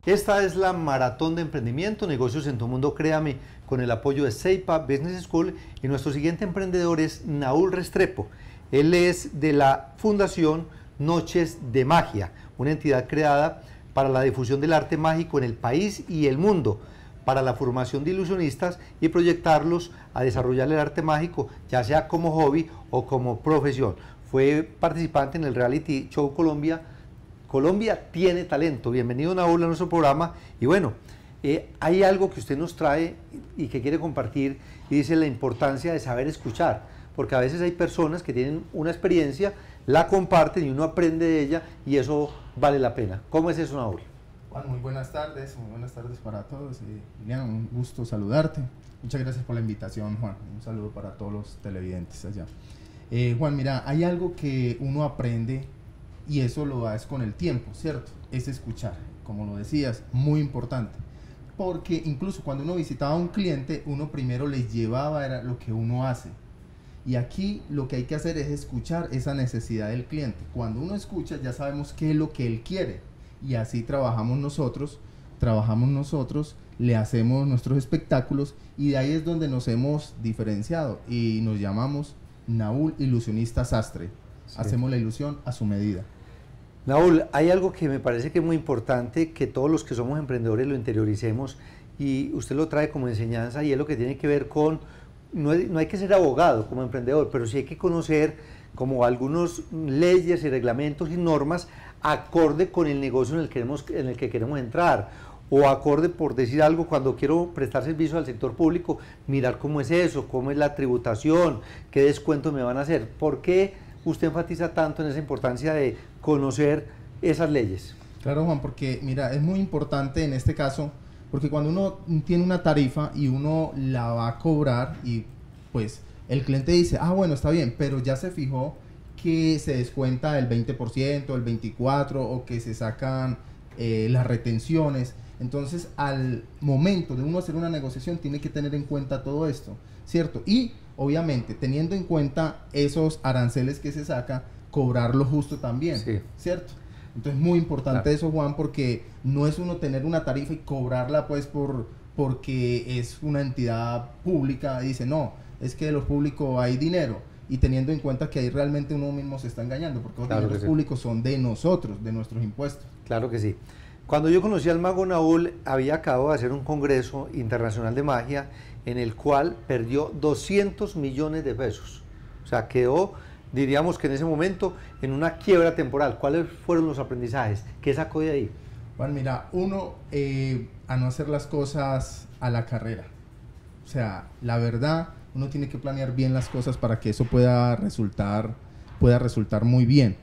Esta es la Maratón de Emprendimiento, Negocios en tu Mundo, créame, con el apoyo de Seipa Business School, y nuestro siguiente emprendedor es Naúl Restrepo. Él es de la Fundación Noches de Magia, una entidad creada para la difusión del arte mágico en el país y el mundo, para la formación de ilusionistas y proyectarlos a desarrollar el arte mágico, ya sea como hobby o como profesión. Fue participante en el reality show Colombia tiene talento. Bienvenido, Naúl, a nuestro programa. Y bueno, hay algo que usted nos trae y que quiere compartir, y dice la importancia de saber escuchar, porque a veces hay personas que tienen una experiencia, la comparten y uno aprende de ella, y eso vale la pena. ¿Cómo es eso, Naúl? Juan, muy buenas tardes para todos. Liliana, un gusto saludarte. Muchas gracias por la invitación, Juan. Un saludo para todos los televidentes allá. Juan, mira, hay algo que uno aprende, y eso lo das con el tiempo, ¿cierto? Es escuchar, como lo decías, muy importante. Porque incluso cuando uno visitaba a un cliente, uno primero les llevaba era lo que uno hace. Y aquí lo que hay que hacer es escuchar esa necesidad del cliente. Cuando uno escucha, ya sabemos qué es lo que él quiere. Y así trabajamos nosotros, le hacemos nuestros espectáculos, y de ahí es donde nos hemos diferenciado y nos llamamos Naúl Ilusionista Sastre. Sí. Hacemos la ilusión a su medida. Naúl, hay algo que me parece que es muy importante, que todos los que somos emprendedores lo interioricemos, y usted lo trae como enseñanza, y es lo que tiene que ver con, no hay que ser abogado como emprendedor, pero sí hay que conocer como algunas leyes y reglamentos y normas acorde con el negocio en el que queremos entrar, o acorde, por decir algo, cuando quiero prestar servicio al sector público, mirar cómo es eso, cómo es la tributación, qué descuentos me van a hacer. ¿Por qué usted enfatiza tanto en esa importancia de conocer esas leyes? Claro, Juan, porque mira, es muy importante en este caso, porque cuando uno tiene una tarifa y uno la va a cobrar, y pues el cliente dice, ah, bueno, está bien, pero ya se fijó que se descuenta el 20%, el 24%, o que se sacan las retenciones. Entonces, al momento de uno hacer una negociación, tiene que tener en cuenta todo esto, ¿cierto? Y obviamente, teniendo en cuenta esos aranceles que se saca, cobrarlo justo también, sí, ¿cierto? Entonces, muy importante, claro, eso, Juan, porque no es uno tener una tarifa y cobrarla pues porque es una entidad pública, y dice, no, es que de los públicos hay dinero, y teniendo en cuenta que ahí realmente uno mismo se está engañando, porque los dineros públicos son de nosotros, de nuestros impuestos. Claro que sí. Cuando yo conocí al mago Naúl, había acabado de hacer un congreso internacional de magia, en el cual perdió 200 millones de pesos. O sea, quedó, diríamos que en ese momento, en una quiebra temporal. ¿Cuáles fueron los aprendizajes? ¿Qué sacó de ahí? Bueno, mira, uno, a no hacer las cosas a la carrera. O sea, la verdad, uno tiene que planear bien las cosas para que eso pueda resultar muy bien.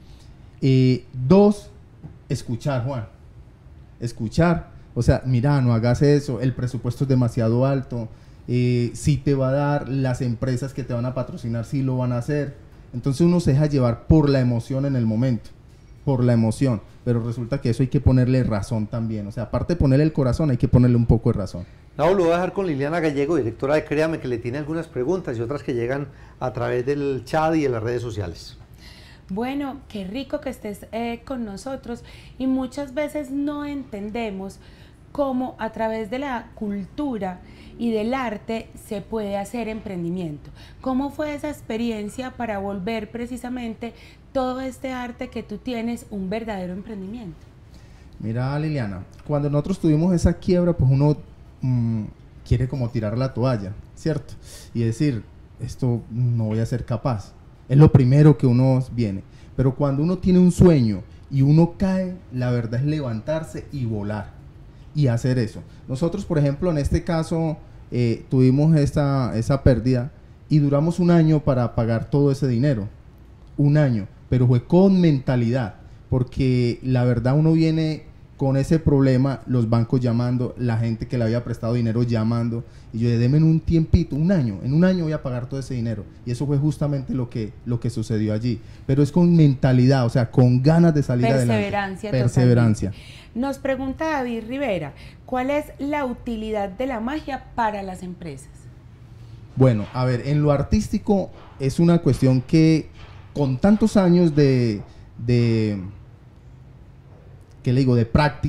Dos, escuchar, Juan. Escuchar. O sea, mira, no hagas eso, el presupuesto es demasiado alto. Si te va a dar, las empresas que te van a patrocinar sí lo van a hacer. Entonces uno se deja llevar por la emoción en el momento, por la emoción, pero resulta que eso hay que ponerle razón también. O sea, aparte de ponerle el corazón, hay que ponerle un poco de razón. No, lo voy a dejar con Liliana Gallego, directora de Créame, que le tiene algunas preguntas y otras que llegan a través del chat y de las redes sociales. Bueno, qué rico que estés con nosotros, y muchas veces no entendemos cómo a través de la cultura y del arte se puede hacer emprendimiento. ¿Cómo fue esa experiencia para volver precisamente todo este arte que tú tienes un verdadero emprendimiento? Mira, Liliana, cuando nosotros tuvimos esa quiebra, pues uno quiere como tirar la toalla, ¿cierto? Y decir, esto no voy a ser capaz. Es lo primero que uno viene. Pero cuando uno tiene un sueño y uno cae, la verdad es levantarse y volar y hacer eso. Nosotros, por ejemplo, en este caso, tuvimos esa pérdida y duramos un año para pagar todo ese dinero. Un año, pero fue con mentalidad, porque la verdad uno viene con ese problema, los bancos llamando, la gente que le había prestado dinero llamando, y yo, denme un tiempito, un año, en un año voy a pagar todo ese dinero, y eso fue justamente lo que sucedió allí, pero es con mentalidad, o sea, con ganas de salir adelante. Perseverancia. Nos pregunta David Rivera, ¿cuál es la utilidad de la magia para las empresas? Bueno, a ver, en lo artístico es una cuestión que con tantos años ¿qué le digo?, de práctica,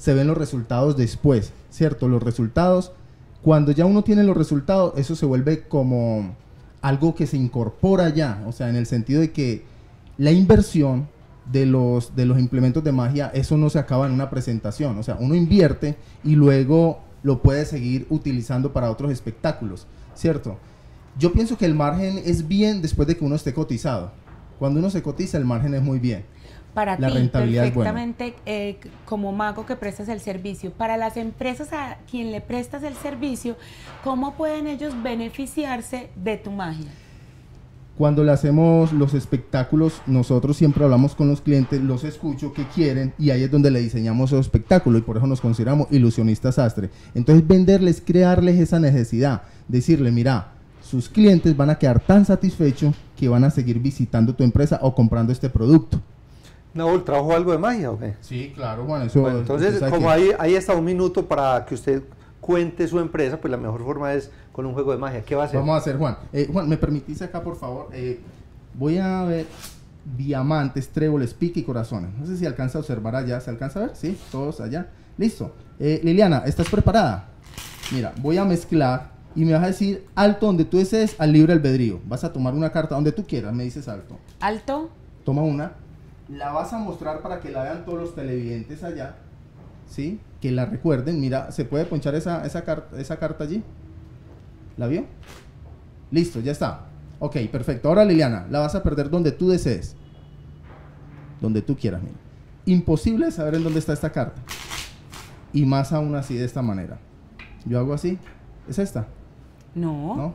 se ven los resultados después, ¿cierto? Los resultados, cuando ya uno tiene los resultados, eso se vuelve como algo que se incorpora ya, o sea, en el sentido de que la inversión de los implementos de magia, eso no se acaba en una presentación, o sea, uno invierte y luego lo puede seguir utilizando para otros espectáculos, ¿cierto? Yo pienso que el margen es bien después de que uno esté cotizado. Cuando uno se cotiza, el margen es muy bien. Para La ti, rentabilidad es buena. perfectamente, como mago que prestas el servicio. Para las empresas a quien le prestas el servicio, ¿cómo pueden ellos beneficiarse de tu magia? Cuando le hacemos los espectáculos, nosotros siempre hablamos con los clientes, los escucho, qué quieren, y ahí es donde le diseñamos esos espectáculos, y por eso nos consideramos ilusionistas sastre. Entonces, venderles, crearles esa necesidad, decirle, mira, sus clientes van a quedar tan satisfechos que van a seguir visitando tu empresa o comprando este producto. Naúl, ¿trajo algo de magia o qué? Sí, claro, Juan, eso... Bueno, entonces, como ahí está un minuto para que usted cuente su empresa, pues la mejor forma es con un juego de magia. ¿Qué va a hacer? Vamos a hacer, Juan. Juan, ¿me permitís acá, por favor? Voy a ver diamantes, tréboles, pique y corazones. No sé si alcanza a observar allá. ¿Se alcanza a ver? Sí, todos allá. Listo. Liliana, ¿estás preparada? Mira, voy a mezclar y me vas a decir alto donde tú desees, al libre albedrío. Vas a tomar una carta donde tú quieras, me dices alto. ¿Alto? Toma una. La vas a mostrar para que la vean todos los televidentes allá. ¿Sí? Que la recuerden. Mira, ¿se puede ponchar esa carta allí? ¿La vio? Listo, ya está. Ok, perfecto. Ahora, Liliana, la vas a perder donde tú desees. Donde tú quieras, mira. Imposible saber en dónde está esta carta. Y más aún así, de esta manera. Yo hago así. ¿Es esta? No. ¿No?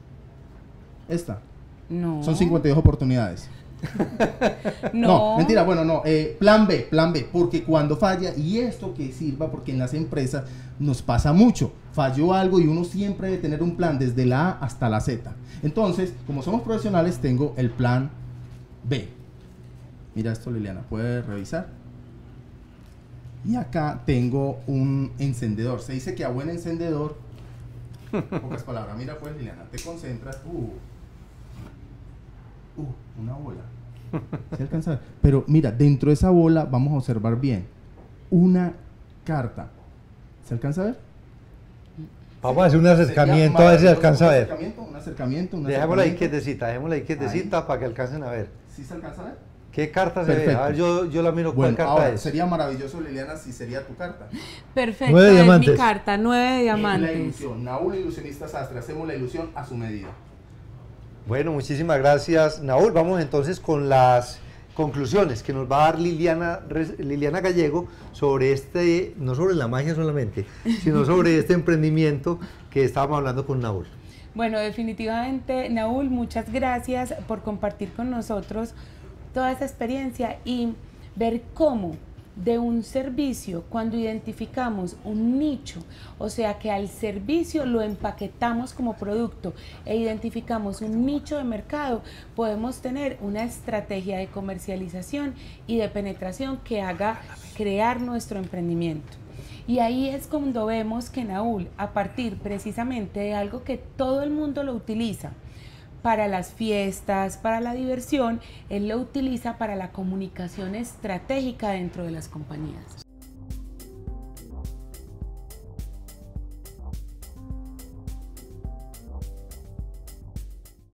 ¿Esta? No. Son 52 oportunidades. No, mentira, bueno, no, plan B, porque cuando falla, y esto que sirva, porque en las empresas nos pasa mucho, falló algo y uno siempre debe tener un plan desde la A hasta la Z. Entonces, como somos profesionales, tengo el plan B. Mira esto, Liliana, ¿puedes revisar? Y acá tengo un encendedor, se dice que a buen encendedor, pocas palabras, mira pues, Liliana, te concentras, una bola. ¿Se alcanza a ver? Pero mira, dentro de esa bola vamos a observar bien una carta. ¿Se alcanza a ver? Vamos a hacer un acercamiento a ver si alcanza a ver. Un acercamiento. Dejémosla ahí quietecita para que alcancen a ver. ¿Sí se alcanza a ver? ¿Qué carta se Perfecto. ve? A ver, yo la miro. Bueno, ¿cuál carta ahora, es? sería maravilloso, Liliana, si sería tu carta. Perfecto, 9 es diamantes. mi carta, 9 La diamantes. ilusión. Naúl, ilusionista sastre. Hacemos la ilusión a su medida. Bueno, muchísimas gracias, Naúl. Vamos entonces con las conclusiones que nos va a dar Liliana Gallego sobre no sobre la magia solamente, sino sobre este emprendimiento que estábamos hablando con Naúl. Bueno, definitivamente, Naúl, muchas gracias por compartir con nosotros toda esa experiencia y ver cómo de un servicio, cuando identificamos un nicho, o sea que al servicio lo empaquetamos como producto e identificamos un nicho de mercado, podemos tener una estrategia de comercialización y de penetración que haga crear nuestro emprendimiento. Y ahí es cuando vemos que Naúl, a partir precisamente de algo que todo el mundo lo utiliza, para las fiestas, para la diversión, él lo utiliza para la comunicación estratégica dentro de las compañías.